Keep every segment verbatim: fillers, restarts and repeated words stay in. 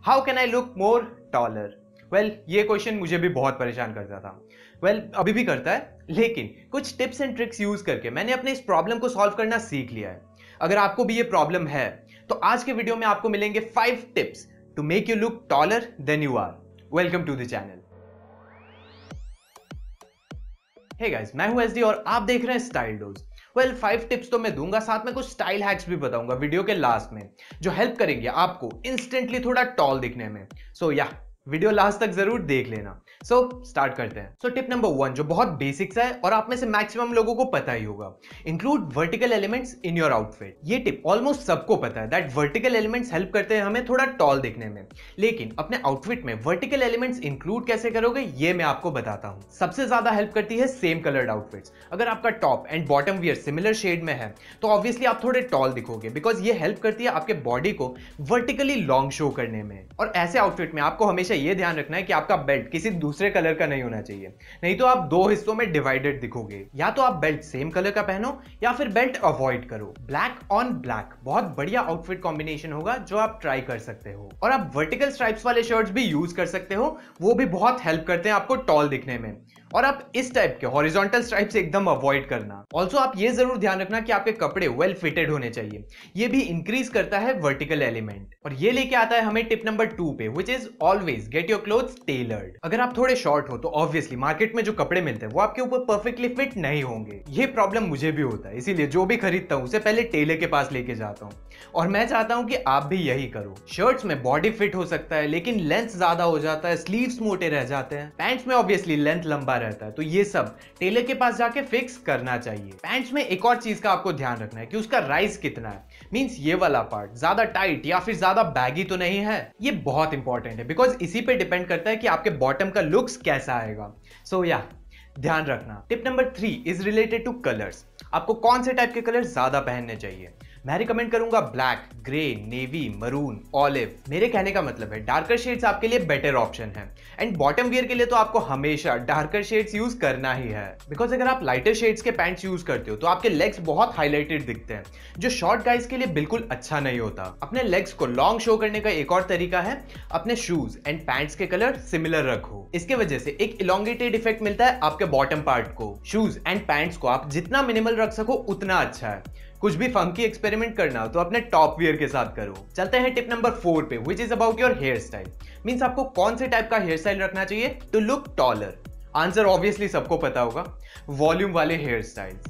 How can I look more taller? Well, ये question मुझे भी बहुत परेशान करता था। वेल well, अभी भी करता है, लेकिन कुछ टिप्स एंड ट्रिक्स यूज करके मैंने अपने इस प्रॉब्लम को सॉल्व करना सीख लिया है। अगर आपको भी ये प्रॉब्लम है तो आज के वीडियो में आपको मिलेंगे five tips to make you look taller than you are. Welcome to the channel. Hey guys, मैं हूं एसडी और आप देख रहे हैं style dose. Well, five tips तो मैं दूंगा, साथ में कुछ स्टाइल हैक्स भी बताऊंगा वीडियो के लास्ट में, जो हेल्प करेंगे आपको इंस्टेंटली थोड़ा टॉल दिखने में। सो या वीडियो लास्ट तक जरूर देख लेना। सो so, स्टार्ट करते हैं। सो टिप नंबर वन, जो बहुत बेसिक्स है और आप में से मैक्सिमम लोगों को पता ही होगा, include vertical elements in your outfit. ये टिप ऑलमोस्ट सबको पता है दैट वर्टिकल एलिमेंट्स हेल्प करते हैं हमें थोड़ा टॉल दिखने में, लेकिन अपने आउटफिट में वर्टिकल एलिमेंट्स इंक्लूड कैसे करोगे ये मैं आपको बताता हूं। सबसे ज्यादा हेल्प करती है सेम कलर्ड आउटफिट्स। अगर आपका top and bottom wear similar shade में है तो ऑब्वियसली आप थोड़े टॉल दिखोगे, बिकॉज ये हेल्प करती है आपके बॉडी को वर्टिकली लॉन्ग शो करने में। और ऐसे आउटफिट में आपको हमेशा ये ध्यान रखना है कि आपका बेल्ट किसी दूसरे कलर का नहीं होना चाहिए, नहीं तो आप दो हिस्सों में डिवाइडेड दिखोगे। या तो आप बेल्ट सेम कलर का पहनो या फिर बेल्ट अवॉइड करो। ब्लैक ऑन ब्लैक बहुत बढ़िया आउटफिट कॉम्बिनेशन होगा जो आप ट्राई कर सकते हो। और आप वर्टिकल स्ट्राइप्स वाले शर्ट्स भी यूज कर सकते हो, वो भी बहुत हेल्प करते हैं आपको टॉल दिखने में। और आप इस टाइप के हॉरिजॉन्टल स्ट्राइप्स एकदम अवॉइड करना। ऑल्सो आप ये जरूर ध्यान रखना कि आपके कपड़े वेल फिटेड होने चाहिए, ये भी इंक्रीज करता है वर्टिकल एलिमेंट। और ये लेके आता है हमें टिप नंबर टू पे, which is always get your clothes tailored. अगर आप थोड़े शॉर्ट हो तो ऑब्वियसली मार्केट में जो कपड़े मिलते हैं वो आपके ऊपर परफेक्टली फिट नहीं होंगे। ये प्रॉब्लम मुझे भी होता है, इसीलिए जो भी खरीदता हूं उसे पहले टेलर के पास लेके जाता हूं, और मैं चाहता हूं कि आप भी यही करो। शर्ट्स में बॉडी फिट हो सकता है लेकिन लेंथ ज्यादा हो जाता है, स्लीव्स मोटे रह जाते हैं। पैंट्स में ऑब्वियसली लेंथ लंबा रहता है, तो ये सब टेलर के पास जाके फिक्स करना चाहिए। पैंट्स में एक और चीज का आपको ध्यान रखना है कि उसका राइज कितना है, मींस ये वाला पार्ट ज्यादा टाइट या फिर ज्यादा बैगी तो नहीं है। ये बहुत इंपॉर्टेंट है, बिकॉज इसी पे डिपेंड करता है कि आपके बॉटम का लुक्स कैसा आएगा। सो या ध्यान रखना। Tip number three is related to colours. आपको कौन से टाइप के कलर ज्यादा पहनने चाहिए? मैं रिकमेंड करूंगा black, grey, navy, maroon, olive. मेरे कहने का मतलब है डार्कर शेड्स आपके लिए बेटर ऑप्शन है, एंड बॉटम वियर के लिए तो आपको हमेशा डार्कर शेड्स यूज करना ही है, बिकॉज अगर आप लाइटर शेड्स के पैंट्स यूज करते हो तो आपके लेग्स बहुत हाईलाइटेड दिखते हैं, जो शॉर्ट गाइज के लिए बिल्कुल अच्छा नहीं होता। अपने लेग्स को लॉन्ग शो करने का एक और तरीका है अपने शूज एंड पैंट्स के कलर सिमिलर रखो। इसके वजह से एक इलोंगेटेड इफेक्ट मिलता है आपके बॉटम पार्ट को। शूज एंड पैंट्स को आप जितना मिनिमल रख सको उतना अच्छा है। कुछ भी फंकी एक्सपेरिमेंट करना हो तो अपने टॉप वियर के साथ करो। चलते हैं टिप नंबर फोर पे, which is about your hair style. Means आपको कौन से टाइप का हेयर स्टाइल रखना चाहिए to look taller? Answer obviously सबको पता होगा, वॉल्यूम वाले हेयर स्टाइल्स।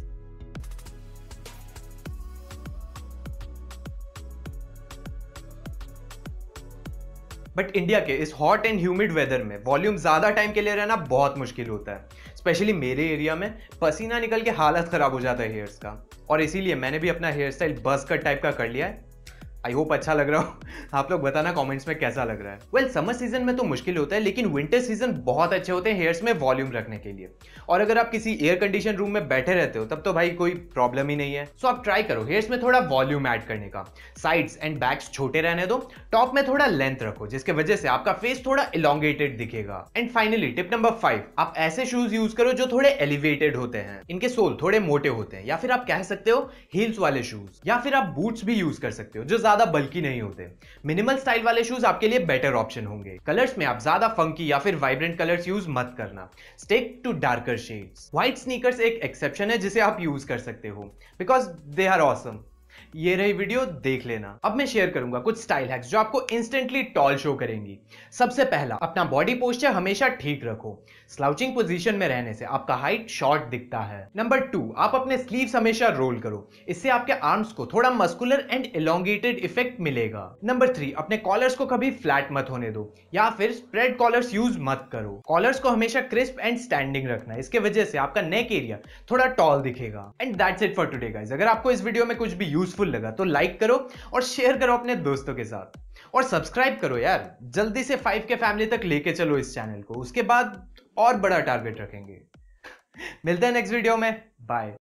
बट इंडिया के इस हॉट एंड ह्यूमिड वेदर में वॉल्यूम ज्यादा टाइम के लिए रहना बहुत मुश्किल होता है। स्पेशली मेरे एरिया में पसीना निकल के हालत खराब हो जाता है हेयर्स का, और इसीलिए मैंने भी अपना hair style buzz cut type का कर लिया है। आई होप अच्छा लग रहा हो। आप लोग बताना कमेंट्स में कैसा लग रहा है। वेल, समर सीजन में तो मुश्किल होता है, लेकिन विंटर सीजन बहुत अच्छे होते हैं हेयर्स में वॉल्यूम रखने के लिए। और अगर आप किसी एयर कंडीशन रूम में बैठे रहते हो तब तो भाई कोई प्रॉब्लम ही नहीं है। सो आप ट्राई करो हेयर्स में थोड़ा वॉल्यूम ऐड करने का। साइड्स एंड बैक्स छोटे रहने दो, टॉप में थोड़ा लेंथ रखो, जिसके वजह से आपका फेस थोड़ा इलोंगेटेड दिखेगा। And finally tip number five, आप ऐसे शूज यूज करो जो थोड़े एलिवेटेड होते हैं, इनके सोल थोड़े मोटे होते हैं, या फिर आप कह सकते हो हील्स वाले शूज, या फिर आप बूट्स भी यूज कर सकते हो जो ज्यादा बल्कि नहीं होते। मिनिमल स्टाइल वाले शूज आपके लिए बेटर ऑप्शन होंगे। कलर्स में आप ज्यादा फंकी या फिर वाइब्रेंट कलर्स यूज मत करना, stick to darker shades. White sneakers एक एक्सेप्शन है जिसे आप यूज कर सकते हो, बिकॉज दे आर ऑसम। ये रही वीडियो, देख लेना। अब मैं शेयर करूंगा कुछ स्टाइल हैक्स जो आपको इंस्टेंटली टॉल शो करेंगी। सबसे पहला, अपना बॉडी पोस्चर हमेशा ठीक रखो। स्लाउचिंग पोजीशन में रहने से आपका हाइट शॉर्ट दिखता है। नंबर टू, आप अपने स्लीव्स हमेशा रोल करो, इससे आपके आर्म्स को थोड़ा मस्कुलर एंड इलोंगेटेड इफेक्ट मिलेगा। नंबर थ्री, अपने कॉलर्स को कभी फ्लैट मत होने दो, या फिर स्प्रेड कॉलर्स यूज मत करो। कॉलर्स को हमेशा क्रिस्प एंड स्टैंडिंग रखना, इसके वजह से आपका नेक एरिया थोड़ा टॉल दिखेगा। And that's it for today guys. अगर आपको इस वीडियो में कुछ भी यूजफुल लगा तो लाइक करो और शेयर करो अपने दोस्तों के साथ, और सब्सक्राइब करो यार। जल्दी से फाइव के फैमिली तक लेके चलो इस चैनल को, उसके बाद और बड़ा टारगेट रखेंगे। मिलते हैं नेक्स्ट वीडियो में, बाय।